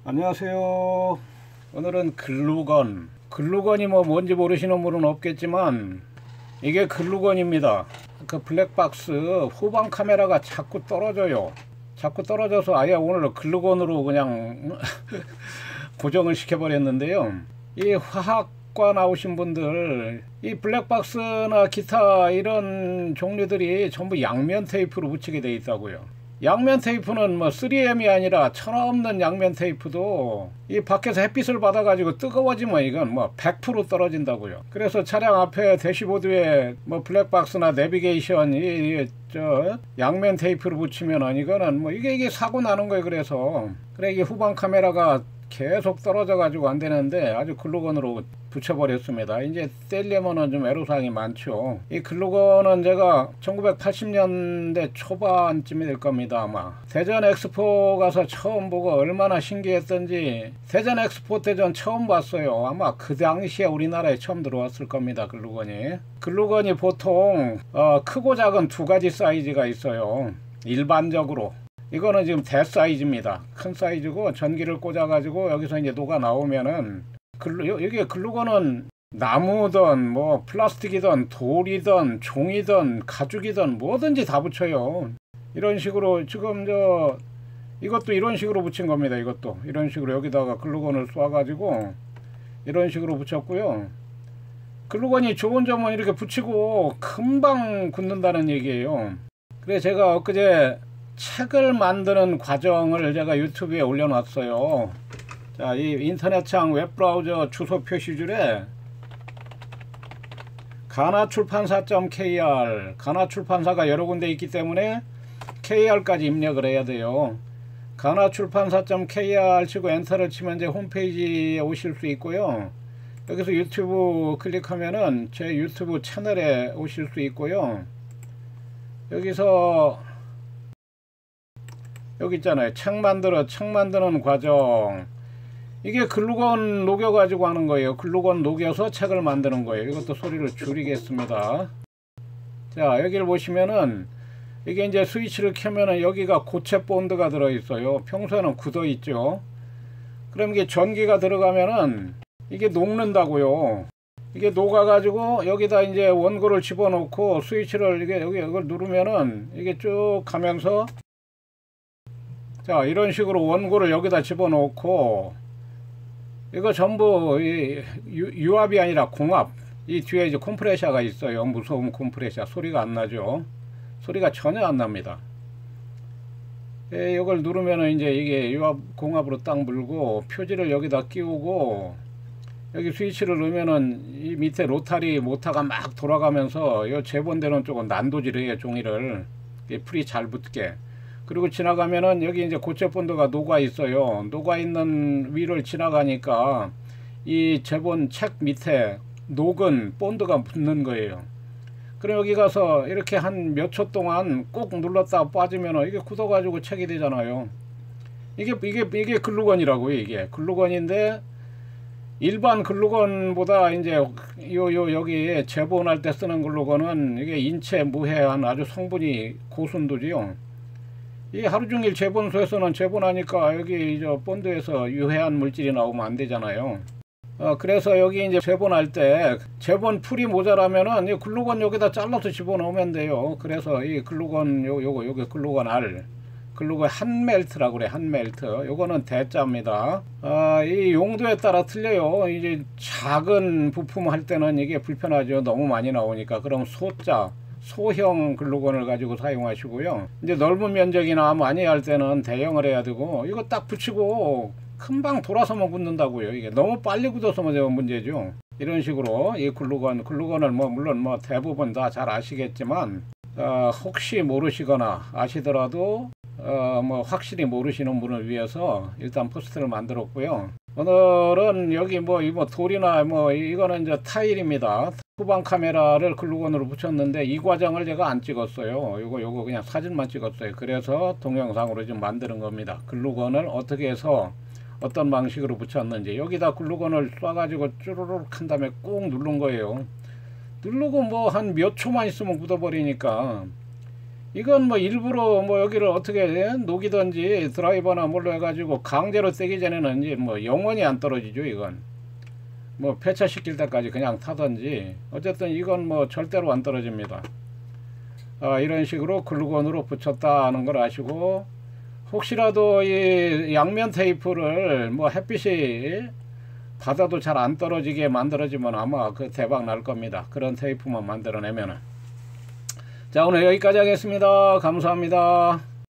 안녕하세요. 오늘은 글루건이 뭔지 모르시는 분은 없겠지만 이게 글루건입니다. 그 블랙박스 후방 카메라가 자꾸 떨어져요. 자꾸 떨어져서 아예 오늘 글루건으로 그냥 고정을 시켜버렸는데요. 이 화학과 나오신 분들, 이 블랙박스나 기타 이런 종류들이 전부 양면 테이프로 붙이게 돼 있다고요. 양면 테이프는 뭐 3M이 아니라 천없는 양면 테이프도 이 밖에서 햇빛을 받아가지고 뜨거워지면 이건 뭐 100% 떨어진다고요. 그래서 차량 앞에 대시보드에 뭐 블랙박스나 내비게이션 저 양면 테이프를 붙이면은 이거는 뭐 이게 사고 나는 거예요. 그래서 이게 후방 카메라가 계속 떨어져 가지고 안 되는데 아주 글루건으로 붙여버렸습니다. 이제 떼려면은 좀 애로사항이 많죠. 이 글루건은 제가 1980년대 초반쯤이 될 겁니다. 아마 대전 엑스포 가서 처음 보고 얼마나 신기했던지, 대전 엑스포 때 전 처음 봤어요. 아마 그 당시에 우리나라에 처음 들어왔을 겁니다. 글루건이 보통 크고 작은 두 가지 사이즈가 있어요. 일반적으로 이거는 지금 대사이즈입니다. 큰 사이즈고 전기를 꽂아 가지고 여기서 이제 녹아 나오면은 여기 글루건은 나무든 뭐 플라스틱이든 돌이든 종이든 가죽이든 뭐든지 다 붙여요. 이런 식으로 지금 이것도 이런 식으로 붙인 겁니다. 이것도 이런 식으로 여기다가 글루건을 쏴 가지고 이런 식으로 붙였고요. 글루건이 좋은 점은 이렇게 붙이고 금방 굳는다는 얘기예요. 그래서 제가 엊그제 책을 만드는 과정을 제가 유튜브에 올려놨어요. 자, 이 인터넷창 웹브라우저 주소 표시줄에 가나출판사.kr, 가나출판사가 여러 군데 있기 때문에 kr까지 입력을 해야 돼요. 가나출판사.kr 치고 엔터를 치면 이제 홈페이지에 오실 수 있고요. 여기서 유튜브 클릭하면은 제 유튜브 채널에 오실 수 있고요. 여기서 여기 있잖아요. 책 만드는 과정. 이게 글루건 녹여 가지고 하는 거예요. 글루건 녹여서 책을 만드는 거예요. 이것도 소리를 줄이겠습니다. 자, 여기를 보시면은 이게 이제 스위치를 켜면은 여기가 고체 본드가 들어 있어요. 평소에는 굳어 있죠. 그럼 이게 전기가 들어가면은 이게 녹는다고요. 이게 녹아 가지고 여기다 이제 원고를 집어넣고 스위치를 이걸 누르면은 이게 쭉 가면서, 자, 이런 식으로 원고를 여기다 집어넣고, 이거 전부 유압이 아니라 공압. 이 뒤에 이제 컴프레셔가 있어요. 무소음 컴프레셔. 소리가 안 나죠. 소리가 전혀 안 납니다. 이걸 누르면은 이제 이게 유압 공압으로 딱 물고 표지를 여기다 끼우고, 여기 스위치를 넣으면은 이 밑에 로타리 모터가 막 돌아가면서 이 재본되는 쪽은 난도질을 해요. 종이를 풀이 잘 붙게. 그리고 지나가면은 여기 이제 고체 본드가 녹아 있어요. 녹아 있는 위를 지나가니까 이 제본 책 밑에 녹은 본드가 붙는 거예요. 그럼 여기 가서 이렇게 한 몇 초 동안 꼭 눌렀다 빠지면은 이게 굳어 가지고 책이 되잖아요. 이게 글루건이라고요. 이게 글루건인데, 일반 글루건보다 이제 여기 재본할 때 쓰는 글루건은 이게 인체 무해한 아주 성분이 고순도지요. 이 하루종일 재본소에서는 재본하니까 여기 저 본드에서 유해한 물질이 나오면 안 되잖아요. 그래서 여기 이제 재본할 때 재본 풀이 모자라면은 이 글루건 여기다 잘라서 집어넣으면 돼요. 그래서 이 글루건 요거 글루건 R, 글루건 한멜트라고 그래. 한멜트. 요거는 대자입니다. 이 용도에 따라 틀려요. 이제 작은 부품 할 때는 이게 불편하죠. 너무 많이 나오니까. 그럼 소형 글루건을 가지고 사용하시고요. 이제 넓은 면적이나 많이 할 때는 대형을 해야 되고, 이거 딱 붙이고 금방 돌아서만 굳는다고요. 이게 너무 빨리 굳어서만 문제죠. 이런 식으로 이 글루건을 물론 대부분 다 잘 아시겠지만, 혹시 모르시거나 아시더라도 확실히 모르시는 분을 위해서 일단 포스트를 만들었고요. 오늘은 여기 돌이나 이거는 이제 타일입니다. 후방 카메라를 글루건으로 붙였는데 이 과정을 제가 안 찍었어요. 요거 그냥 사진만 찍었어요. 그래서 동영상으로 좀 만드는 겁니다. 글루건을 어떻게 해서 어떤 방식으로 붙였는지. 여기다 글루건을 쏴가지고 쭈르륵 한 다음에 꾹 누른 거예요. 누르고 한 몇 초만 있으면 굳어버리니까 이건 뭐 일부러 뭐 여기를 어떻게 녹이든지 드라이버나 뭘로 해가지고 강제로 떼기 전에는 이제 뭐 영원히 안 떨어지죠. 이건 뭐 폐차시킬 때까지 그냥 타든지 어쨌든 이건 뭐 절대로 안 떨어집니다. 이런 식으로 글루건으로 붙였다 하는 걸 아시고, 혹시라도 이 양면 테이프를 뭐 햇빛이 받아도 잘 안 떨어지게 만들어지면 아마 그 대박 날 겁니다. 그런 테이프만 만들어내면은. 자, 오늘 여기까지 하겠습니다. 감사합니다.